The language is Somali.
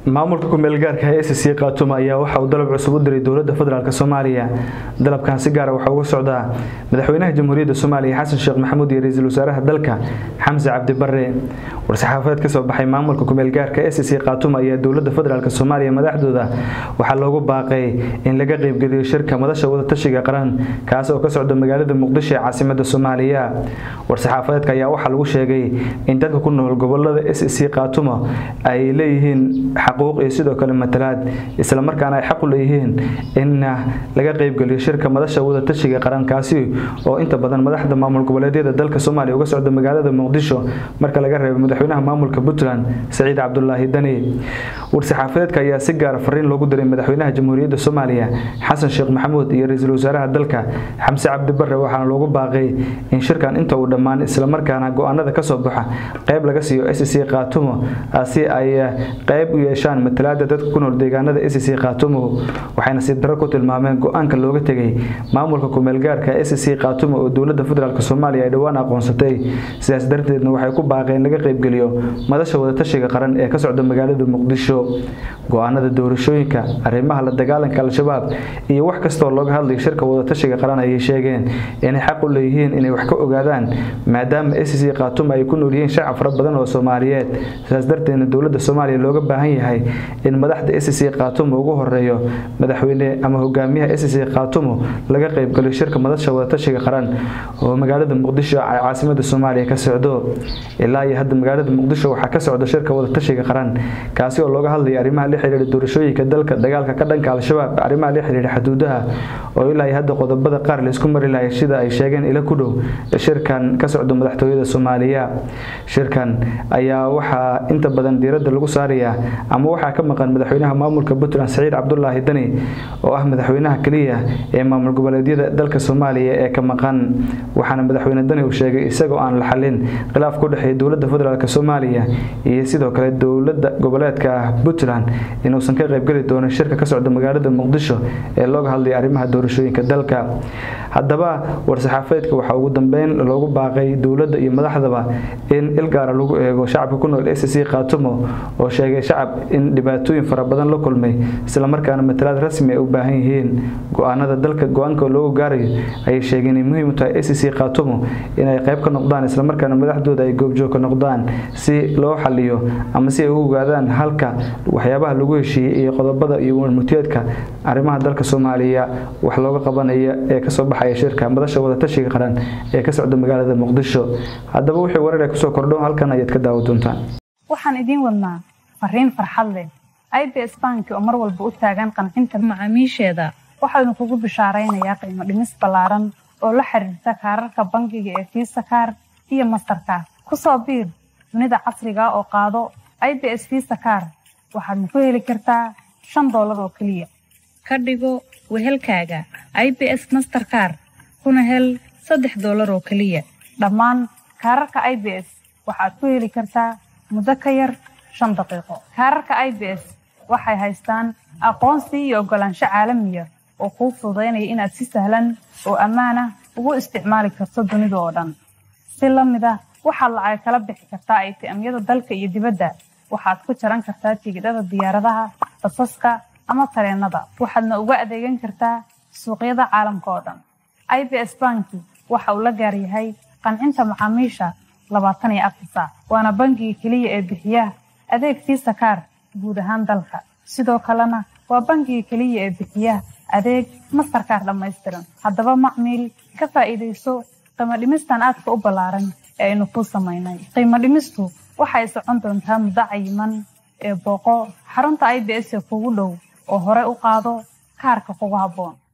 maamulka ku meel gaarka ah SSC Khartoum ayaa waxa uu dalab cusub u diray dawladda federaalka Soomaaliya. Dalabkan si gaar ah waxa uu socdaa madaxweynaha Jamhuuriyadda Soomaaliya Xasan Sheekh Maxamuud iyo ra'iisul wasaaraha dalka Xamse Cabdi Barre. War-saxaafadeed ka soo baxay maamulka ku meel gaarka ah SSC Khartoum ayaa dawladda federaalka Soomaaliya madaxdooda waxa loogu baaqay in laga qayb geliyo shirka madasha wada tashiga qaran kaas oo ka socda magaalada Muqdisho ee caasimadda Soomaaliya. War-saxaafadeedka ayaa waxa lagu sheegay in dadka ku nool gobolada SSC Khartoum ay leeyihiin حقوق يسيدو كلمة متلاد إسلام مركان أي حق ليهين إن لقى قريب قال الشركة مدرسة وده تشجع قرن كاسي أو أنت بدل مدح ده معمول قبلاتي ده دلك الصومالي وقصد ده مجال ده مقدسه مركز لقى مدحونها معمول كبتلان سعيد عبد الله الدني والسحافات كيا سجار فرين لو قدر مدحونها جمهورية الصومالية حسن شيخ محمود يرئيس الوزراء دلك حمزة عبد البر وحنا لو باقي إن شركة أنت ودمان إسلام مركان جو أنا ذا كسب بحا قريب لقى سيو SSC Khartoum أسي أي قريب يشان متلاد dadka ku nool deegaanada SSC Khartoum waxayna si daro ku tilmaameen go'aanka looga tagay maamulka ku meel gaarka SSC Khartoum oo dawladda federaalka Soomaaliya ay dhawaan aqoonsatay sidaas darteedna waxay ku baaqeen laga qayb geliyo madasha wada tashiga qaran ee ka socda magaalada Muqdisho go'aanada doorashooyinka arrimaha la dagaalanka al-shabaab iyo wax kasta oo looga hadlay shirka wada tashiga qaran ay sheegeen inay xaq u leeyihiin inay wax ka ogaadaan maadaama SSC Khartoum ay ku nool yihiin shacab fara badan oo Soomaaliyeed sidaas darteedna dawladda Soomaaliya looga baahan yahay in madaxda SSC Khartoum ugu horeeyo madaxweyne ama hogaamiyaha SSC Khartoum laga qayb galo shirka madasha wada tashiga qaran oo magaalada Muqdisho ay caasimadda Soomaaliya ka socdo ilaa iyo hadda magaalada Muqdisho waxa ka socda shirka wada tashiga qaran kaasi oo looga hadlayo arrimaha la xiriira doorashooyinka dalka dagaalka ka dhanka al-shabaab arrimaha la xiriira xuduudaha oo ilaa iyo hadda qodobada qaar la isku mari lahayd sida ay sheegeen ila ku dhow shirkan ka socda madaxtooyada Soomaaliya shirkan ayaa waxa inta badan diiradda lagu saarayaa ama waxa ka maqan madaxweynaha maamulka Puntland Saciid Cabdullaahi Dani oo ah madaxweynaha kaliya ee maamul goboleedyada dalka Soomaaliya ee ka maqan waxaana madaxweyne Dani uu sheegay isagoo aan la xalin khilaaf ku dhaxay dawladda federaalka Soomaaliya iyo sidoo kale dawladda goboleedka Puntland inuu san ka qayb gali doono shirka ka socda magaalada Muqdisho ee looga hadlay arrimaha doorashooyinka dalka haddaba war-saxaafadeedka waxa ugu dambeyn loogu baaqay dawladda iyo madaxdaba in ilgaar lagu eego shacabka ku nool SSC Khartoum oo sheegay shacab in dhibaatooyin fara badan la kulmay isla markaana matalaad rasmi ah u baahan yihiin go'aanada dalka go'aanka loo gaaray ay sheegeen in muhiim u tahay SSC Khartoum inay qayb ka noqdaan isla markaana madaxdooda ay goobjoog ka noqdaan si loo xaliyo ama si ay u ogaadaan halka waxyaabaha lagu heshiiyay iyo qodobada iyo warmutiyeedka arrimaha dalka Soomaaliya wax looga qabanayo ee ka soo baxay shirka madasha wada tashiga qaran ee ka socda magaalada Muqdisho haddaba wixii warar ay ku soo kordho halkan ayaad ka daawan doontaan waxaan idin wadnaa fariin farxad leh IBS Bank oo mar walba u taagan qancinta macaamiisheeda waxaanu kugu bishaaraynayaa qiimo dhimis ballaaran oo la xiriirta kaararka bangiga ee Visa Card iyo Mastercard ku soo biir dunida casriga oo qaado IBS Visa Card waxaad ku heli kartaa $5 oo kaliya ka dhigo wehelkaaga IBS Mastercard kuna hel $3 oo kaliya dhammaan kaararka IBS waxaad ku heli kartaa muddo ka yar 5 daqiiqo kaararka IBS waxay haystaan aqoonsi iyo ogolaansho caalami ah oo kuu fududeynaya inaad si sahlan oo ammaan ah ugu isticmaali karto dunida oo dhan si la mid ah waxaad lacag kala bixi kartaa ATM-yada dalka iyo dibadda waxaad ku jaran kartaa tigidhada diyaaradaha basaska ama tareenada waxaadna uga adeegan kartaa suuqyada caalamka oo dhan IBS Bank waxa uu la gaar yahay qancinta macaamiisha 24 saac waana bangiga kaliya ee bixiya adeeg Visa Card guud ahaan dalka sidoo kalena waa bangiga kaliya ee bixiya adeeg Mastercard dhammaystiran haddaba macmiil ka faa'iideyso qiimo dhimistan aadka u ballaaran ee aynu ku sameynay qiimo dhimistu waxay socon doontaa muddo cayiman ee booqo xarunta IBS ee kugu dhow oo hore u qaado kaarka kugu habboon